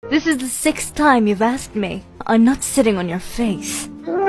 This is the 6th time you've asked me. I'm not sitting on your face.